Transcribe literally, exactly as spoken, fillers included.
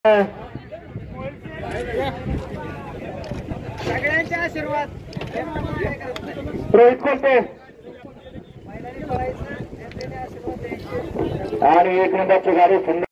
सगळ्यांचे आशीर्वाद रोहित कोलते आणि एक नंबरची गाडी सुंदर